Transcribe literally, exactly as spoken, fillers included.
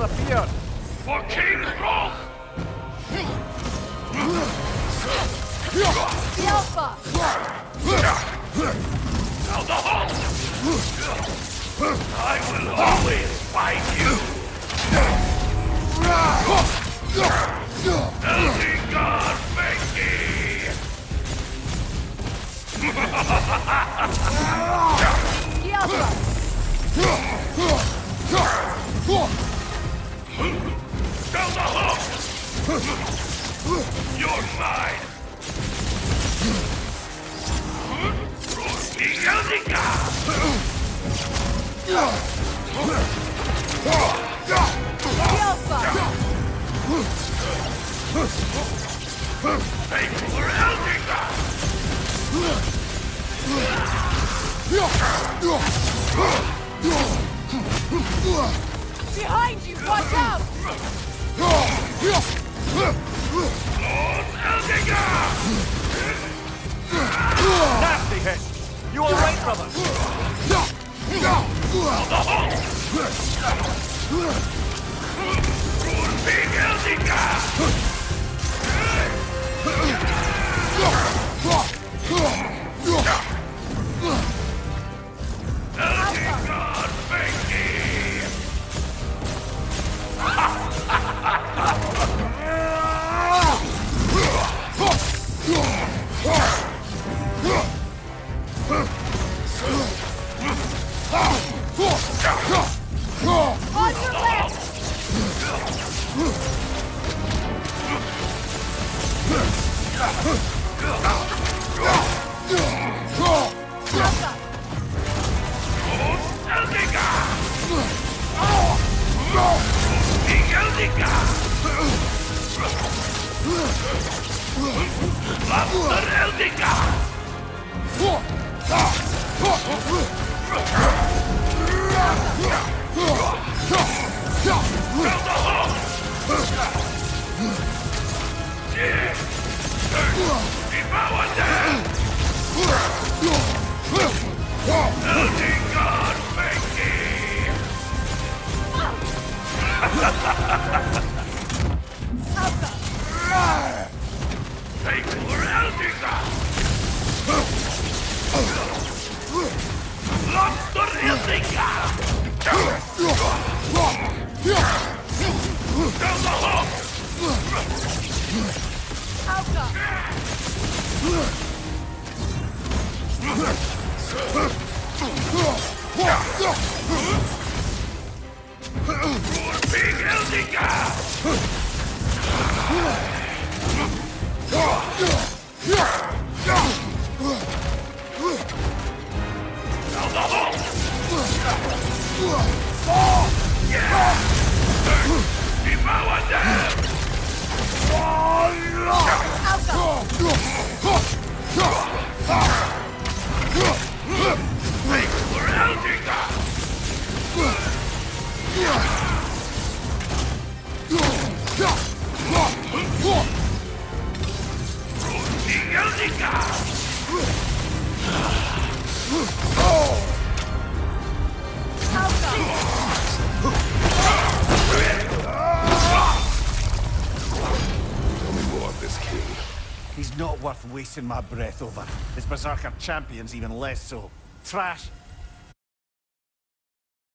appeared. For King Rolf! The Alpha! Now the Hulk! I will always find you! Helping God Fakey! The Alpha! Down the Hulk! You're mine! The Eldica! The Alpha! Thank you for Eldica! Behind you! Watch out! Lord Eldica! Nasty hit. You all right, brother? Now the Hulk! Big Eldica! God Fakey! On your left! Alpha! Eldica! Big Eldica! Master Eldica! Down the Hulk! Yeah! Devour them! Elder God Fakey! Alpha! Take for Eldica! Monster Eldica! Down the Hulk! Alpha! Big Eldica! Now the Hulk! Yeah! Devour them! Alpha! Take for Eldica! Big Eldica! Tell me more of this king. He's not worth wasting my breath over. His berserker champions even less so. Trash,